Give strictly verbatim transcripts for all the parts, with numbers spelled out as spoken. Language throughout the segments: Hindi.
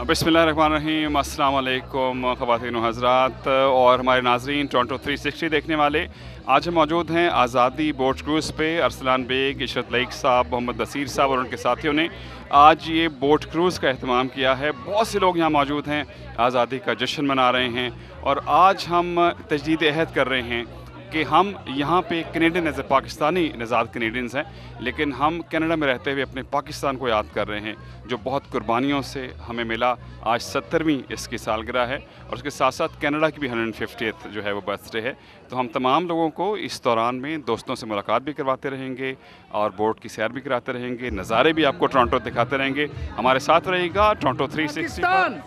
बिस्मिल्लाहिर्रहमानिर्रहीम, अस्सलाम वालेकुम ख़वातीन व हज़रात और हमारे नाज़रीन टोरंटो थ्री सिक्सटी देखने वाले। आज हम मौजूद हैं आज़ादी बोट क्रूज़ पे। अरसलान बेग, इशरत लईक साहब, मोहम्मद नसीर साहब और उनके साथियों ने आज ये बोट क्रूज़ का अहतमाम किया है। बहुत से लोग यहाँ मौजूद हैं, आज़ादी का जश्न मना रहे हैं और आज हम तजदीद अहद कर रहे हैं कि हम यहाँ पे कनेडियन एज ए पाकिस्तानी नज़ाद कनेडियंस हैं, लेकिन हम कनाडा में रहते हुए अपने पाकिस्तान को याद कर रहे हैं जो बहुत कुर्बानियों से हमें मिला। आज सत्तरवीं इसकी सालगिरह है और उसके साथ साथ कनाडा की भी हंड्रेड फिफ्टियथ जो है वो बर्थडे है। तो हम तमाम लोगों को इस दौरान में दोस्तों से मुलाकात भी करवाते रहेंगे और बोट की सैर भी कराते रहेंगे, नज़ारे भी आपको टोरंटो दिखाते रहेंगे। हमारे साथ रहेगा टोरंटो थ्री सिक्सटी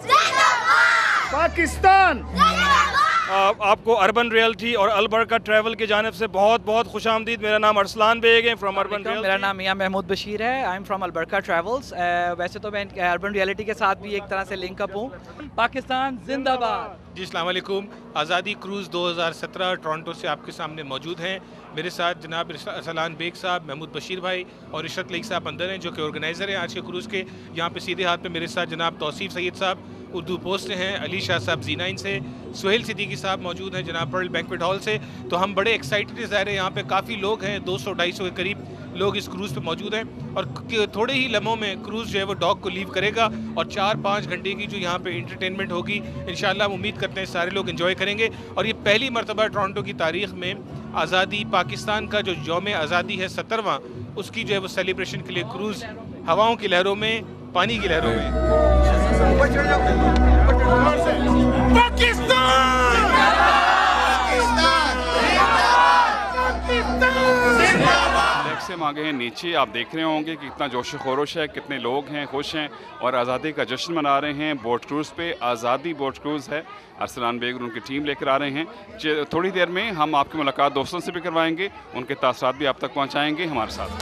पाकिस्तान। आपको अर्बन रियल्टी और अलबरका ट्रैवल की जानिब से बहुत बहुत खुश आमदीद। मेरा नाम अरसलान बेग है फ्रॉम अर्बन रियल्टी। मेरा नाम मियां महमूद बशीर है, I am from Albarka travels. वैसे तो मैं अर्बन रियलिटी के साथ भी एक तरह से लिंक अप हूँ। पाकिस्तान जिंदाबाद। जी अस्सलाम वालेकुम। आज़ादी क्रूज़ दो हज़ार सत्रह टोरंटो से आपके सामने मौजूद हैं। मेरे साथ जनाब अरसलान बेग साहब, महमूद बशीर भाई और इशरत लईक साहब अंदर हैं जो कि ऑर्गेनाइज़र हैं आज के क्रूज़ के। यहाँ पे सीधे हाथ पे मेरे साथ जनाब तौसीफ सैयद साहब उर्दू पोस्ट से हैं, अली शाह साहब जी नाइन से, सुहेल सिद्दीकी साहब मौजूद हैं जनाब पर्ल बैंक्वेट हॉल से। तो हम बड़े एक्साइटेड ज़ाहिर है, यहाँ पे काफ़ी लोग हैं, दो सौ ढाई सौ के करीब लोग इस क्रूज़ पे मौजूद हैं और थोड़े ही लम्हों में क्रूज़ जो है वो डॉक को लीव करेगा और चार पाँच घंटे की जो यहाँ पे इंटरटेनमेंट होगी इंशाल्लाह हम उम्मीद करते हैं सारे लोग एंजॉय करेंगे। और ये पहली मरतबा टोरंटो की तारीख़ में आज़ादी पाकिस्तान का जो यौम आज़ादी है सत्तरवां, उसकी जो है वो सेलिब्रेशन के लिए क्रूज़ हवाओं की लहरों में, पानी की लहरों में। से हम आगे हैं नीचे, आप देख रहे होंगे कि कितना जोश खरोश है, कितने लोग हैं, खुश हैं और आज़ादी का जश्न मना रहे हैं। बोट क्रूज़ पे आज़ादी बोट क्रूज़ है, अरसलान बेग और उनकी टीम लेकर आ रहे हैं। थोड़ी देर में हम आपकी मुलाकात दोस्तों से भी करवाएंगे, उनके तासरात भी आप तक पहुँचाएँगे। हमारे साथ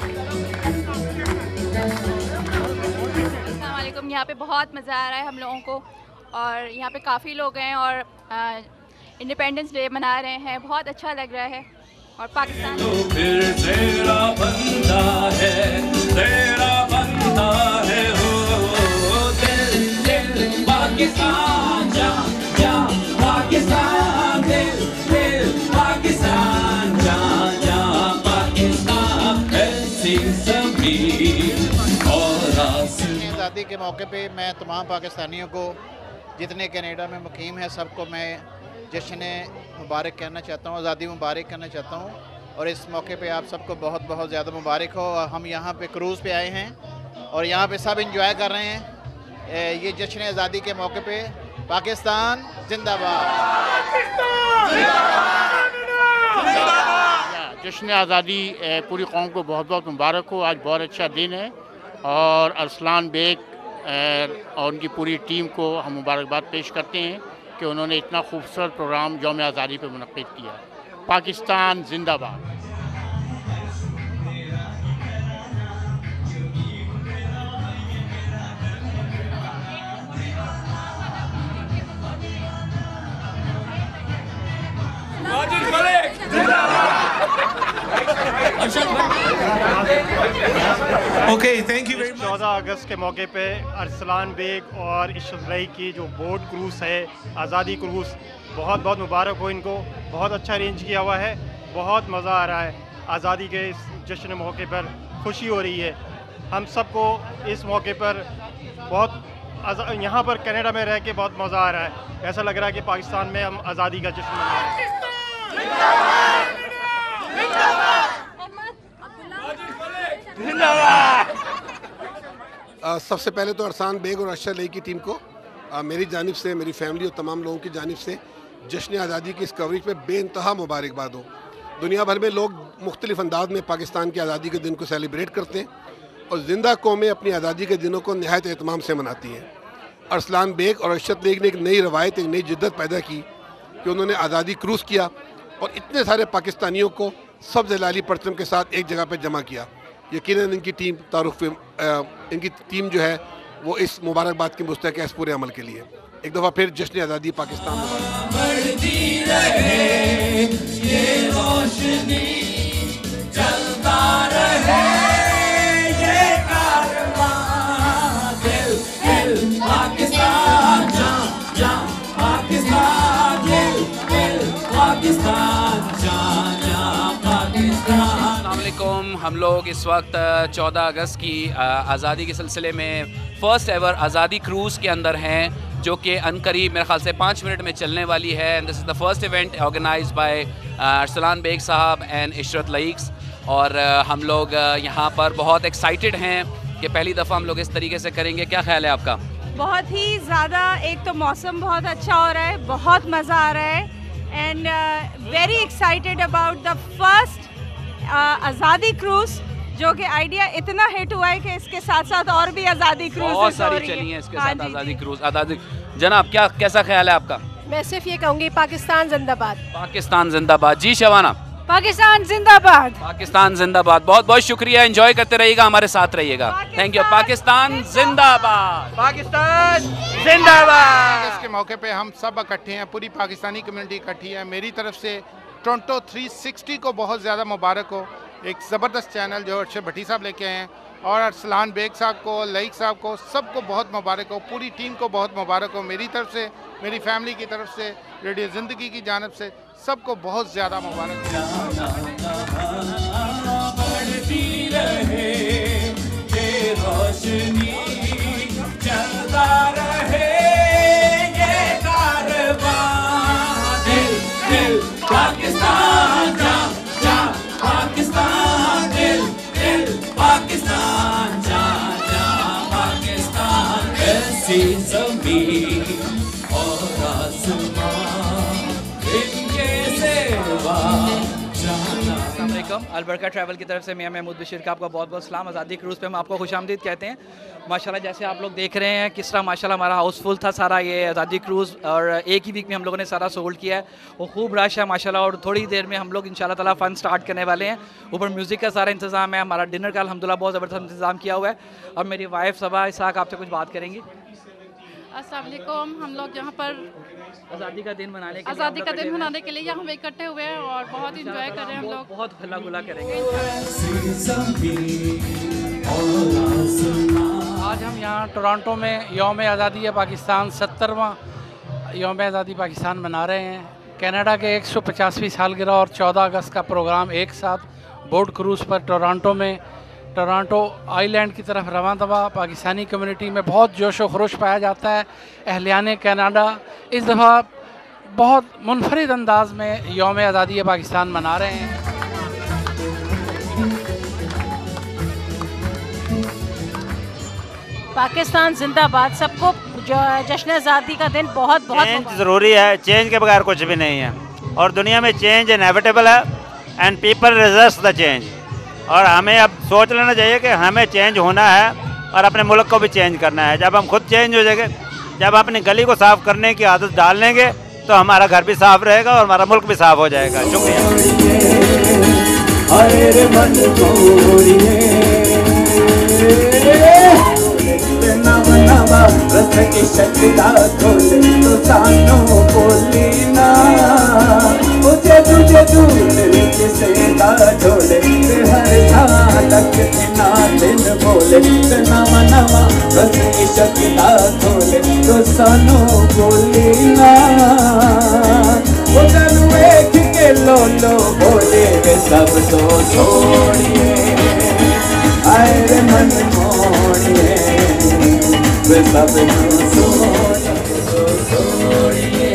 अस्सलामुअलैकुम। यहाँ पे बहुत मज़ा आ रहा है हम लोगों को और यहाँ पे काफ़ी लोग हैं और इंडिपेंडेंस डे मना रहे हैं, बहुत अच्छा लग रहा है। और पाकिस्तान तो फिर तेरा बंदा है, तेरा बंदा है हो दिल दिल पाकिस्तान जा जा पाकिस्तान दिल दिल पाकिस्तान जा जा पाकिस्तान ऐसी ज़मीन और आज़ादी के मौके पे मैं तमाम पाकिस्तानियों को जितने कनाडा में मुकीम हैं सबको मैं जश्न मुबारक कहना चाहता हूँ, आज़ादी मुबारक कहना चाहता हूँ और इस मौके पे आप सबको बहुत बहुत ज़्यादा मुबारक हो। हम यहाँ पे क्रूज़ पे आए हैं और यहाँ पे सब इंजॉय कर रहे हैं ये जश्न आज़ादी के मौके पे। पाकिस्तान जिंदाबाद। जश्न आज़ादी पूरी कौम को बहुत बहुत मुबारक हो। आज बहुत अच्छा दिन है और अरसलान बेग और उनकी पूरी टीम को हम मुबारकबाद पेश करते हैं कि उन्होंने इतना खूबसूरत प्रोग्राम यौम आज़ादी पर मुनक़्क़िद किया। पाकिस्तान जिंदाबाद। Okay, thank you very much. चौदह अगस्त के मौके पे अरसलान बेग और इशरत लईक की जो बोट क्रूज़ है आज़ादी क्रूज़, बहुत बहुत मुबारक हो इनको। बहुत अच्छा अरेंज किया हुआ है, बहुत मज़ा आ रहा है। आज़ादी के इस जश्न मौके पर खुशी हो रही है। हम सबको इस मौके पर बहुत यहाँ पर कनाडा में रह के बहुत मज़ा आ रहा है। ऐसा लग रहा है कि पाकिस्तान में हम आज़ादी का जश्न मना रहे हैं। आ, सबसे पहले तो अरसलान बेग और इशरत लईक की टीम को आ, मेरी जानिब से, मेरी फैमिली और तमाम लोगों की जानिब से जश्न आज़ादी की इस कवरेज पे बेइंतहा मुबारकबाद हो। दुनिया भर में लोग मुख्तलिफ अंदाज में पाकिस्तान की आज़ादी के दिन को सेलिब्रेट करते हैं और ज़िंदा कौमें अपनी आज़ादी के दिनों को नहायत एहतमाम से मनाती हैं। अरसलान बेग और इशरत लईक ने एक नई रवायत, एक नई जिद्दत पैदा की कि उन्होंने आज़ादी क्रूज़ किया और इतने सारे पाकिस्तानियों को सब जलाली परचम के साथ एक जगह पर जमा किया। यकीनन इनकी टीम तारुफ इनकी टीम जो है वो इस मुबारकबाद की मुस्तहक है इस पूरे अमल के लिए। एक दफ़ा फिर जश्न आज़ादी पाकिस्तान पाकिस्तान। हम लोग इस वक्त चौदह अगस्त की आज़ादी के सिलसिले में फ़र्स्ट एवर आज़ादी क्रूज़ के अंदर हैं, जो कि अनकरीब मेरे ख्याल से पाँच मिनट में चलने वाली है। And this is the first event organise by Arsalan Baig साहब एंड इशरत लईक्स। और हम लोग यहाँ पर बहुत एक्साइटेड हैं कि पहली दफ़ा हम लोग इस तरीके से करेंगे। क्या ख्याल है आपका? बहुत ही ज़्यादा, एक तो मौसम बहुत अच्छा हो रहा है, बहुत मज़ा आ रहा है and very excited about the first Azadi cruise, जो कि आइडिया इतना हिट हुआ है कि इसके साथ साथ और भी आज़ादी क्रूज़ बहुत सारी चली हैं इसके साथ आज़ादी क्रूज़। आज़ादी जनाब, क्या कैसा ख्याल है आपका? मैं सिर्फ ये कहूँगी पाकिस्तान जिंदाबाद। पाकिस्तान जिंदाबाद। जी शबाना? पाकिस्तान जिंदाबाद। पाकिस्तान जिंदाबाद। बहुत बहुत शुक्रिया, एंजॉय करते रहिएगा, हमारे साथ रहिएगा। Thank you. पाकिस्तान जिंदाबाद। पाकिस्तान जिंदाबाद। इसके मौके पे हम सब इकट्ठे हैं, पूरी पाकिस्तानी कम्युनिटी इकट्ठी है। मेरी तरफ से टोरंटो थ्री सिक्सटी को बहुत ज़्यादा मुबारक हो। एक ज़बरदस्त चैनल जो अर्शद भट्टी साहब लेके आए हैं, और अरसलान बेग साहब को, लईक साहब को, सबको बहुत मुबारक हो। पूरी टीम को बहुत मुबारक हो। मेरी तरफ से, मेरी फैमिली की तरफ से, रेडियो ज़िंदगी की जानिब से सबको बहुत ज़्यादा मुबारक पाकिस्तान जा जा पाकिस्तान दिल दिल पाकिस्तान जा जा पाकिस्तान ऐसी ज़मीन और आसमान इनके सेवा जाना। अस्सलामुअलैकुम। अलबरका ट्रैवल की तरफ से मैं महमूद बशीर का आपका बहुत बहुत सलाम। आज़ादी क्रूज़ पे हम आपको खुशामदीद कहते हैं। माशाल्लाह जैसे आप लोग देख रहे हैं किस तरह माशाल्लाह हमारा हाउसफुल था सारा ये आज़ादी क्रूज़, और एक ही वीक में हम लोगों ने सारा सोल्ड किया है। वो खूब रश है माशाल्लाह, और थोड़ी देर में हम लोग इंशाल्लाह ताला फ़न स्टार्ट करने वाले हैं। ऊपर म्यूज़िक का सारा इंतज़ाम है, हमारा डिनर का अल्हम्दुलिल्लाह बहुत ज़बरदस्त इंतज़ाम किया हुआ है। और मेरी वाइफ सबा इसाक आपसे कुछ बात करेंगी। अस्सलाम वालेकुम। हम लोग यहाँ पर आज़ादी का दिन मनाने के आज़ादी का दिन मनाने के लिए यहाँ पे इकट्ठे हुए हैं और बहुत इंजॉय कर रहे हैं हम लोग। बहुत हल्ला गुल्ला करेंगे। आज हम यहाँ टोरंटो में यौम आज़ादी पाकिस्तान सत्तरवां यौम आज़ादी पाकिस्तान मना रहे हैं। कनाडा के एक सौ पचासवीं सालगिरह और चौदह अगस्त का प्रोग्राम एक साथ बोट क्रूज़ पर टोरंटो में टोरंटो आइलैंड की तरफ रवां दवा। पाकिस्तानी कम्युनिटी में बहुत जोश व खरोश पाया जाता है। अहलियान कनाडा इस दफ़ा बहुत मुनफरिद अंदाज में यौम आज़ादी पाकिस्तान मना रहे हैं। पाकिस्तान जिंदाबाद। सबको जश्न आज़ादी का दिन बहुत बहुत चेंज ज़रूरी है, चेंज के बगैर कुछ भी नहीं है, और दुनिया में चेंज इनेविटेबल है and people reserves the change. और हमें अब सोच लेना चाहिए कि हमें चेंज होना है और अपने मुल्क को भी चेंज करना है। जब हम खुद चेंज हो जाएंगे, जब अपनी गली को साफ़ करने की आदत डाल लेंगे, तो हमारा घर भी साफ़ रहेगा और हमारा मुल्क भी साफ़ हो जाएगा। सानू बोली ना वेख के लो लो बोले वे सब तो छोड़िए, आए रे मन मोड़िए वे सब तो छोड़िए,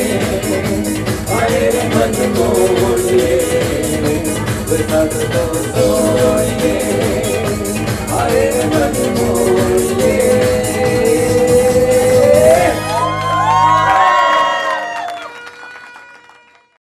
आए रे मन मोड़िए वे सब तो छोड़िए।